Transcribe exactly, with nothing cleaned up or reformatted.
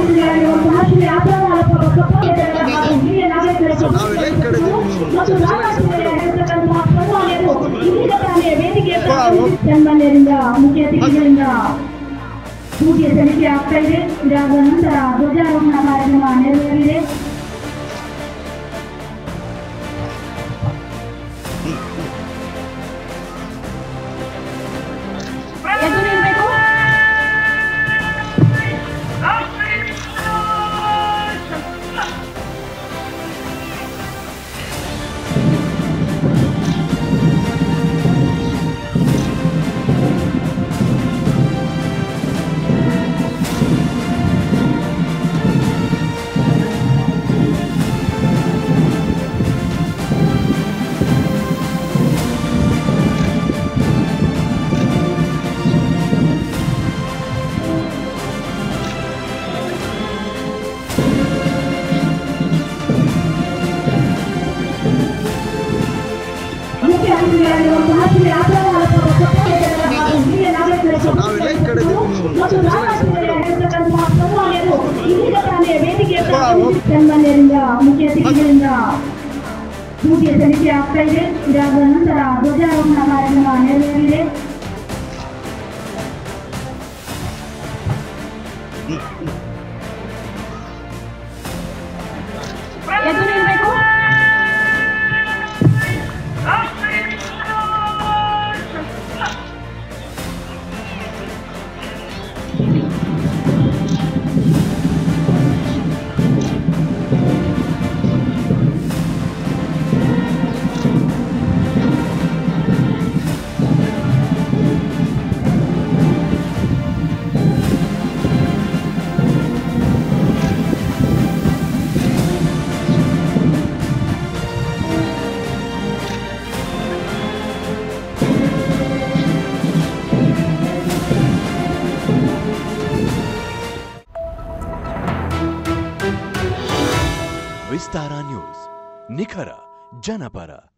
ಮುಖ್ಯ ಅತಿಥಿಗಳಿಂದ ಪೂಜೆ ಸಲ್ಲಿಕೆ ಆಗ್ತಾ ಇದೆ. ಇದಾದ ನಂತರ ಧ್ವಜಾರೋಹಣ ಕಾರ್ಯಕ್ರಮ ನೆರವೇರಿದೆ. ಮುಖ್ಯ ಅತಿಥಿಗಳಿಂದ ಪೂಜೆ ಸಲ್ಲಿಕೆ ಆಗ್ತಾ ಇದೆ. ಇದಾದ ನಂತರ ಧ್ವಜಾರೋಹಣ ಕಾರ್ಯಕ್ರಮ ನೆರವೇರಿದೆ. ವಿಸ್ತಾರ ನ್ಯೂಸ್, ನಿಖರ ಜನಪರ.